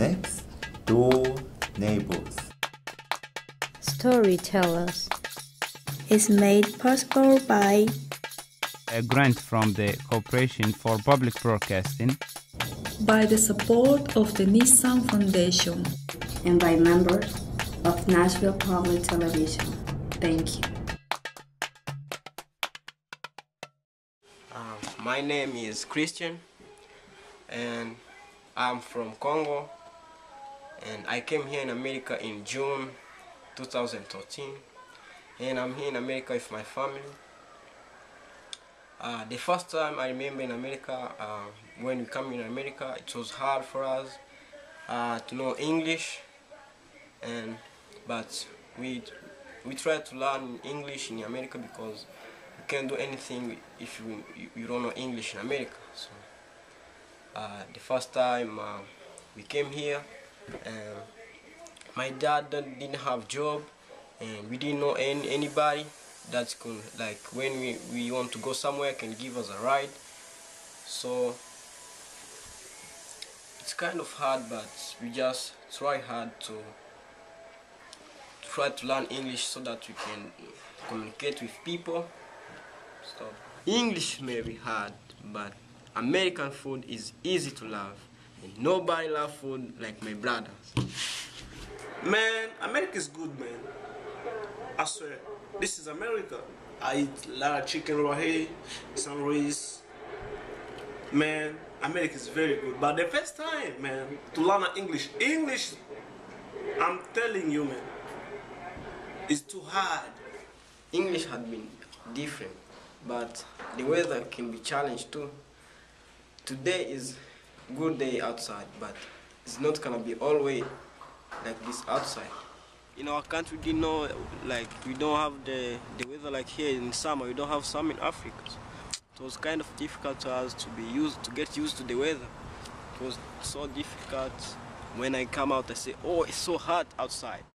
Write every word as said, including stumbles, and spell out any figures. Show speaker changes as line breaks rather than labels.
next door neighbors.
Storytellers is made possible by
a grant from the Corporation for Public Broadcasting,
by the support of the Nissan Foundation,
and by members of Nashville Public Television. Thank you.
Uh, my name is Christian, and I'm from Congo, and I came here in America in June two thousand thirteen, and I'm here in America with my family. Uh, the first time I remember in America, uh, when we come in America, it was hard for us uh, to know English, and but we we try to learn English in America because you can't do anything if you you don't know English in America. So uh, the first time uh, we came here, uh, my dad didn't have job, and we didn't know any anybody that could, like, when we, we want to go somewhere, can give us a ride. So it's kind of hard, but we just try hard to try to learn English so that we can communicate with people. So English may be hard, but American food is easy to love, and nobody loves food like my brothers.
Man, America is good, man. I swear. This is America. I eat a lot of chicken right here, some rice. Man, America is very good. But the first time, man, to learn English, English, I'm telling you, man, it's too hard.
English had been different, but the weather can be challenged too. Today is a good day outside, but it's not gonna be always like this outside. In our country, we didn't know, like, we don't have the, the weather like here in summer. We don't have summer in Africa. So it was kind of difficult to us to be used, to get used to the weather. It was so difficult. When I come out, I say, oh, it's so hot outside.